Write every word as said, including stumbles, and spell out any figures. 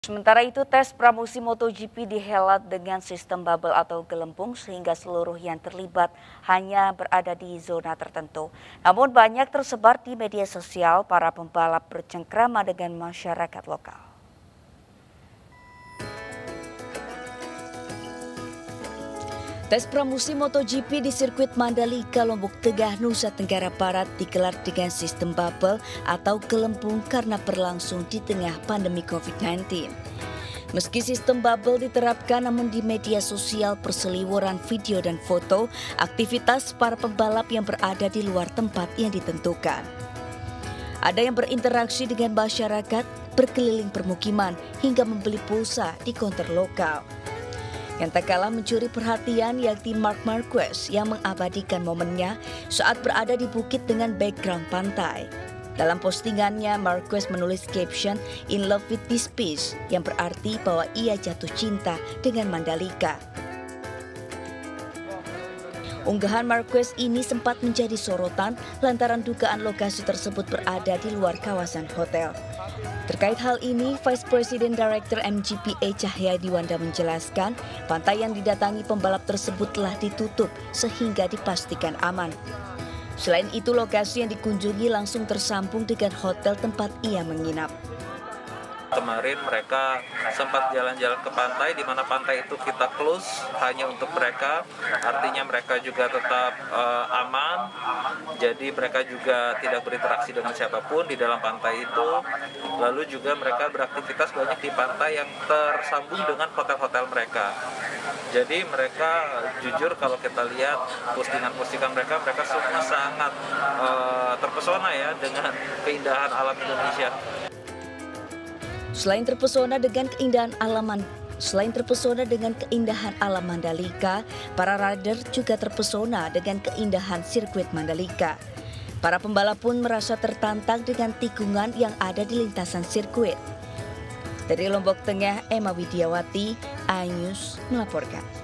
Sementara itu, tes pramusim MotoGP dihelat dengan sistem bubble atau gelembung sehingga seluruh yang terlibat hanya berada di zona tertentu. Namun banyak tersebar di media sosial para pembalap bercengkrama dengan masyarakat lokal. Tes pramusim MotoGP di sirkuit Mandalika, Lombok Tengah, Nusa Tenggara Barat digelar dengan sistem bubble atau gelembung karena berlangsung di tengah pandemi covid sembilan belas. Meski sistem bubble diterapkan, namun di media sosial berseliweran video dan foto aktivitas para pembalap yang berada di luar tempat yang ditentukan. Ada yang berinteraksi dengan masyarakat, berkeliling permukiman, hingga membeli pulsa di konter lokal. Yang tak kalah mencuri perhatian yakni Marc Marquez yang mengabadikan momennya saat berada di bukit dengan background pantai. Dalam postingannya, Marquez menulis caption "In love with this place" yang berarti bahwa ia jatuh cinta dengan Mandalika. Unggahan Marquez ini sempat menjadi sorotan lantaran dugaan lokasi tersebut berada di luar kawasan hotel. Terkait hal ini, Vice President Director M G P A Cahyadi Wanda menjelaskan pantai yang didatangi pembalap tersebut telah ditutup sehingga dipastikan aman. Selain itu, lokasi yang dikunjungi langsung tersambung dengan hotel tempat ia menginap. Kemarin mereka sempat jalan-jalan ke pantai, di mana pantai itu kita close hanya untuk mereka, artinya mereka juga tetap uh, aman, jadi mereka juga tidak berinteraksi dengan siapapun di dalam pantai itu. Lalu juga mereka beraktivitas banyak di pantai yang tersambung dengan hotel-hotel mereka. Jadi mereka jujur kalau kita lihat postingan-postingan mereka, mereka semua sangat uh, terpesona ya dengan keindahan alam Indonesia. Selain terpesona dengan keindahan alam, selain terpesona dengan keindahan alam Mandalika, para rider juga terpesona dengan keindahan sirkuit Mandalika. Para pembalap pun merasa tertantang dengan tikungan yang ada di lintasan sirkuit. Dari Lombok Tengah, Emma Widiawati, iNews melaporkan.